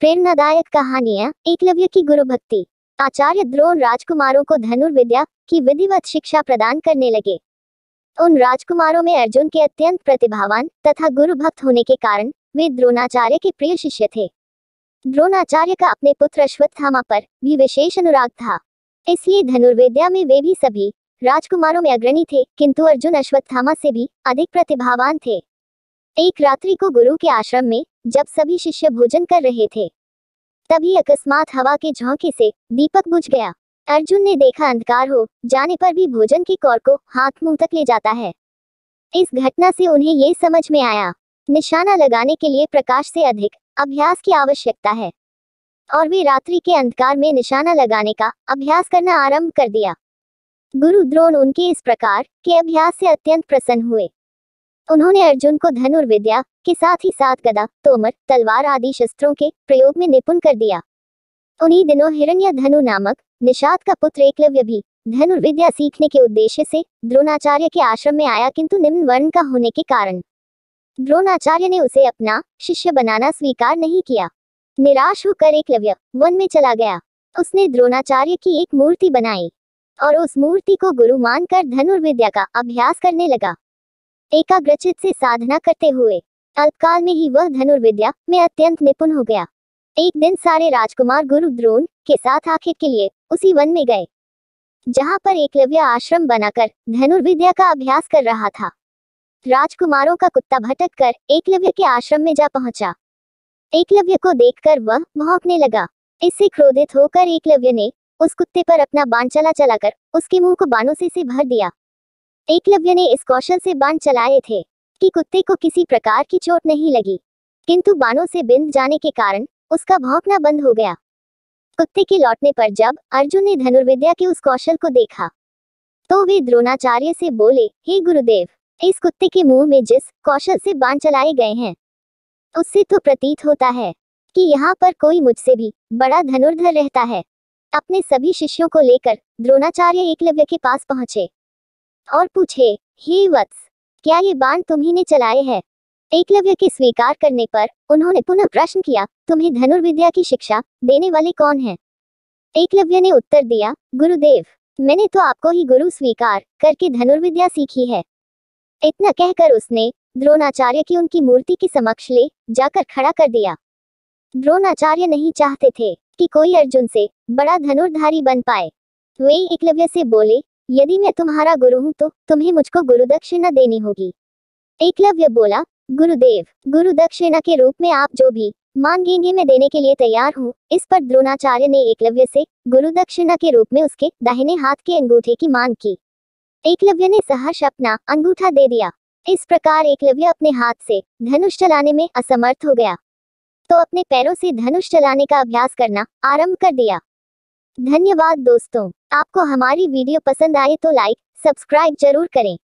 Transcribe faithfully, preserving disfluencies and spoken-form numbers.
प्रेरणादायक कहानियां। एकलव्य की गुरु भक्ति। आचार्य द्रोण राजकुमारों को धनुर्विद्या की विधिवत शिक्षा प्रदान करने लगे। उन राजकुमारों में अर्जुन के अत्यंत प्रतिभावान तथा गुरु भक्त होने के कारण वे द्रोणाचार्य के प्रिय शिष्य थे। द्रोणाचार्य का अपने पुत्र अश्वत्थामा पर भी विशेष अनुराग था, इसलिए धनुर्विद्या में वे भी सभी राजकुमारों में अग्रणी थे, किंतु अर्जुन अश्वत्थामा से भी अधिक प्रतिभावान थे। एक रात्रि को गुरु के आश्रम में जब सभी शिष्य भोजन कर रहे थे, तभी अकस्मात हवा के झोंके से दीपक बुझ गया। अर्जुन ने देखा अंधकार हो जाने पर भी भोजन की कौर को हाथ मुंह तक ले जाता है। इस घटना से उन्हें ये समझ में आया, निशाना लगाने के लिए प्रकाश से अधिक अभ्यास की आवश्यकता है, और वे रात्रि के अंधकार में निशाना लगाने का अभ्यास करना आरंभ कर दिया। गुरु द्रोण उनके इस प्रकार के अभ्यास से अत्यंत प्रसन्न हुए। उन्होंने अर्जुन को धनुर्विद्या के साथ ही साथ गदा, तोमर, तलवार आदि शस्त्रों के प्रयोग में निपुण कर दिया। उन्हीं दिनों हिरण्यधनु नामक निषाद का पुत्र एकलव्य भी धनुर्विद्या सीखने के उद्देश्य से द्रोणाचार्य के आश्रम में आया, किंतु निम्न वर्ण का होने के कारण द्रोणाचार्य ने उसे अपना शिष्य बनाना स्वीकार नहीं किया। निराश होकर एकलव्य वन में चला गया। उसने द्रोणाचार्य की एक मूर्ति बनाई और उस मूर्ति को गुरु मानकर धनुर्विद्या का अभ्यास करने लगा। एकाग्रचित से साधना करते हुए अल्पकाल में ही वह धनुर्विद्या में अत्यंत निपुण हो गया। एक दिन सारे राजकुमार गुरु द्रोण के साथ आखेट के लिए उसी वन में गए, जहां पर एकलव्य आश्रम बनाकर धनुर्विद्या का अभ्यास कर रहा था। राजकुमारों का कुत्ता भटक कर एकलव्य के आश्रम में जा पहुंचा। एकलव्य को देखकर वह भौंकने लगा। इससे क्रोधित होकर एकलव्य ने उस कुत्ते पर अपना बाण चला चलाकर उसके मुंह को बाणों से से भर दिया। एकलव्य ने इस कौशल से बाण चलाए थे कि कुत्ते को किसी प्रकार की चोट नहीं लगी, किंतु बाणों से बिंध जाने के कारण उसका भौंकना बंद हो गया। कुत्ते के लौटने पर जब अर्जुन ने धनुर्विद्या के उस कौशल को देखा, तो वे द्रोणाचार्य से बोले, हे गुरुदेव, इस कुत्ते के मुंह में जिस कौशल से बाण चलाए गए हैं, उससे तो प्रतीत होता है कि यहाँ पर कोई मुझसे भी बड़ा धनुर्धर रहता है। अपने सभी शिष्यों को लेकर द्रोणाचार्य एकलव्य के पास पहुंचे और पूछे, हे वत्स, क्या ये बाण तुम्ही ने चलाए हैं? एकलव्य के स्वीकार करने पर उन्होंने पुनः प्रश्न किया, तुम्हें धनुर्विद्या की शिक्षा देने वाले कौन हैं? एकलव्य ने उत्तर दिया, गुरुदेव, मैंने तो आपको ही गुरु स्वीकार करके धनुर्विद्या सीखी है। इतना कहकर उसने द्रोणाचार्य की उनकी मूर्ति के समक्ष ले जाकर खड़ा कर दिया। द्रोणाचार्य नहीं चाहते थे कि कोई अर्जुन से बड़ा धनुर्धारी बन पाए। वे एकलव्य से बोले, यदि मैं तुम्हारा गुरु हूं तो तुम्हें मुझको गुरु दक्षिणा देनी होगी। एकलव्य बोला, गुरुदेव, गुरु दक्षिणा के रूप में आप जो भी मांगेंगे मैं देने के लिए तैयार हूँ। इस पर द्रोणाचार्य ने एकलव्य से गुरु दक्षिणा के रूप में उसके दाहिने हाथ के अंगूठे की मांग की। एकलव्य ने सहर्ष अपना अंगूठा दे दिया। इस प्रकार एकलव्य अपने हाथ से धनुष चलाने में असमर्थ हो गया, तो अपने पैरों से धनुष चलाने का अभ्यास करना आरंभ कर दिया। धन्यवाद दोस्तों, आपको हमारी वीडियो पसंद आए तो लाइक, सब्सक्राइब जरूर करें।